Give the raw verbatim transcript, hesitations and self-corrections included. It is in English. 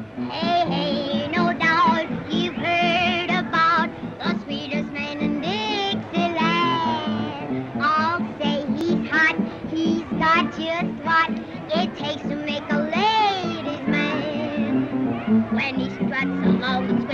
Hey, hey, no doubt you've heard about the sweetest man in Dixieland. All say he's hot, he's got just what it takes to make a ladies' man. When he struts along, it's